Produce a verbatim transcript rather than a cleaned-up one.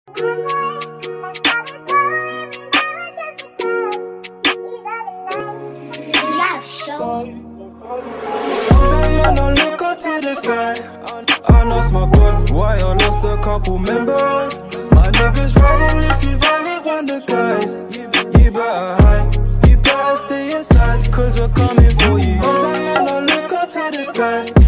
I don't look up to the sky. I lost my boy, why I lost a couple members. My niggas riding if you've only one the guys. You, you better hide, you better stay inside, cause we're coming for you. I don't look up to the sky.